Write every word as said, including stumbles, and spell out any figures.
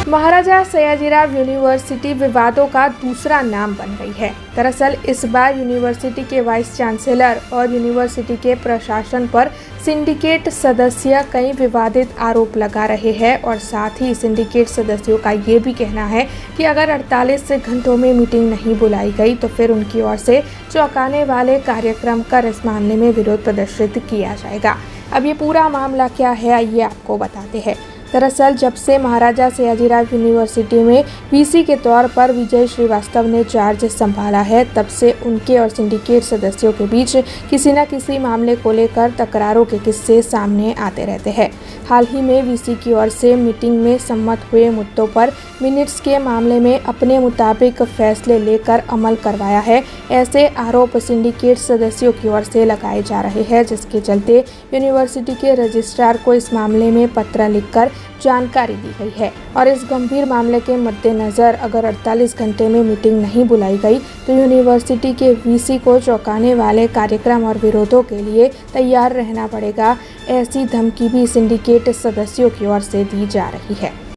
महाराजा Sayajirao university विवादों का दूसरा नाम बन गई है। दरअसल इस बार यूनिवर्सिटी के वाइस चांसलर और यूनिवर्सिटी के प्रशासन पर सिंडिकेट सदस्य कई विवादित आरोप लगा रहे हैं और साथ ही सिंडिकेट सदस्यों का ये भी कहना है कि अगर अड़तालीस घंटों में मीटिंग नहीं बुलाई गई तो फिर उनकी ओर से चौंकाने वाले कार्यक्रम कर इस मामले में विरोध प्रदर्शित किया जाएगा। अब ये पूरा मामला क्या है आइए आपको बताते हैं। दरअसल जब से महाराजा सयाजीराव यूनिवर्सिटी में वीसी के तौर पर विजय श्रीवास्तव ने चार्ज संभाला है, तब से उनके और सिंडिकेट सदस्यों के बीच किसी न किसी मामले को लेकर तकरारों के किस्से सामने आते रहते हैं। हाल ही में वीसी की ओर से मीटिंग में सम्मत हुए मुद्दों पर मिनट्स के मामले में अपने मुताबिक फैसले लेकर अमल करवाया है। ऐसे आरोप सिंडिकेट सदस्यों की ओर से लगाए जा रहे हैं, जिसके चलते यूनिवर्सिटी के रजिस्ट्रार को इस मामले में पत्र लिखकर जानकारी दी गई है। और इस गंभीर मामले के मद्देनजर अगर अड़तालीस घंटे में मीटिंग नहीं बुलाई गई तो यूनिवर्सिटी के वीसी को चौंकाने वाले कार्यक्रम और विरोधों के लिए तैयार रहना पड़ेगा। ऐसी धमकी भी सिंडिकेट सदस्यों की ओर से दी जा रही है।